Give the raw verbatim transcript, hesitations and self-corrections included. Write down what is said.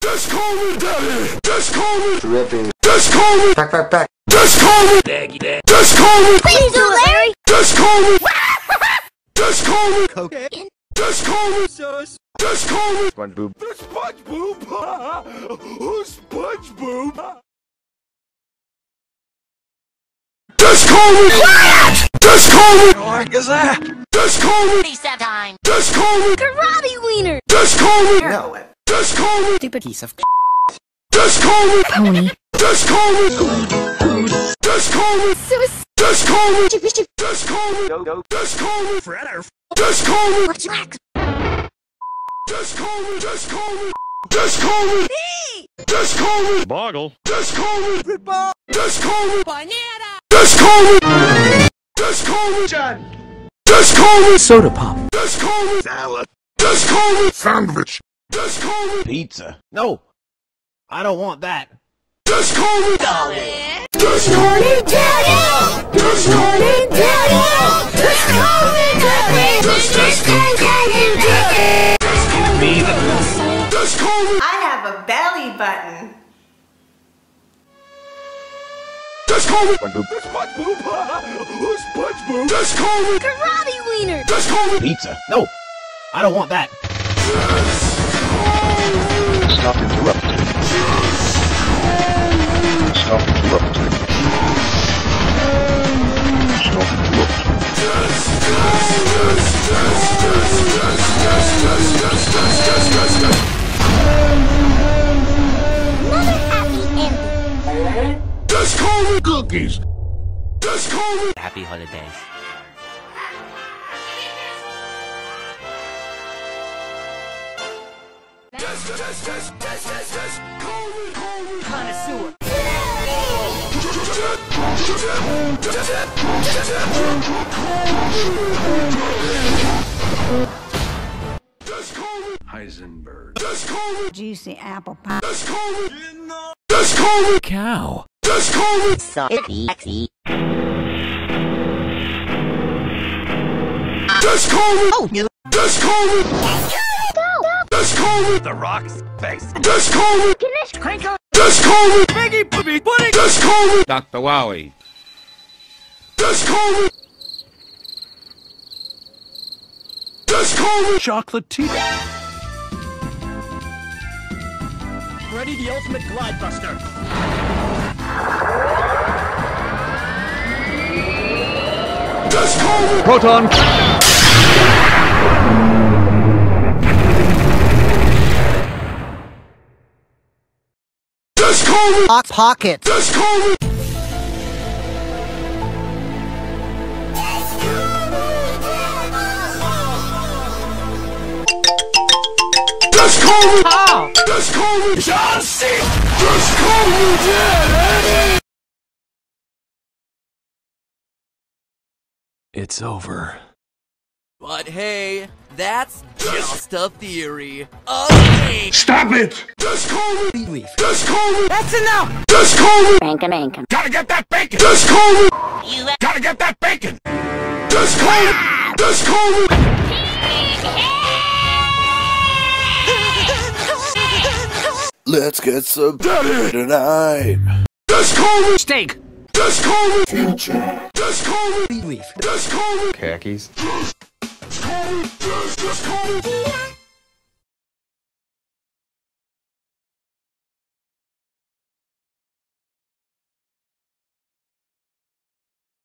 Just call me daddy. Just call me Dripping. Just call me Back, back, back. Just call me Daggy dag. Just call me Please do it, Larry! Just call me Just call me Cocaine. Just call me Sauce. Just call me SpongeBob. The SpongeBob. Who's SpongeBob? Just call me Quiet! Just call me What is that? Just call me Reset time! Just call me Karate wiener! Just call me No. Just call me Stupid piece of Just call me pony. Just call me Just call me Sus. Just call me Chip, chip. Just call me Go, go. Just call me Fretter. Just call me What's your Just call me Just call me Just call me Just call me Boggle. Just call me Just call me banana? Just call me Just call me John. Just call me Soda pop. Just call me Salad. Just call me sandwich Just call me Pizza. No, I don't want that. Just call me Just call me daddy! Just call me daddy! Just call me daddy! Just just Just Me the Just call me I have a belly button. Just call me SpongeBob. The SpongeBob. Who's SpongeBob? Just call me Karate wiener! Just call me pizza. No, I don't want that. Stop interrupting. Stop interrupting. Stop interrupting. Another happy ending. Just call me cookies. Just call me Happy holidays. Just just just just just just call me call me Connoisseur. Just call me Heisenberg. Just call me Juicy apple pie. Just call me Just call me Cow. Just call me CTFxC. Just call me Oh, no. Just call me Just call me The Rock's face. Just call me Ganesh Crinkle. Just call me Piggy Puppy Pudding. Just call me Doctor Wowie. Just call me Just call me Chocolate tea. Ready the ultimate glide buster. Just call me Proton. Just call me Hot pocket. Just call me Just call me Paul. Just call me John C. Just call me Daddy. It's over. But hey, that's just a theory. Okay. Stop it! Just call me Leaf. Just call me That's enough. Just call me Bankum, bankum. Gotta get that bacon! Just call me You Gotta get that bacon! Just call me Just call me Let's get some daddy tonight. Just call me Steak. Just call me Future! Just call me Leaf. Just call me Khakis. Just call me Just, just call me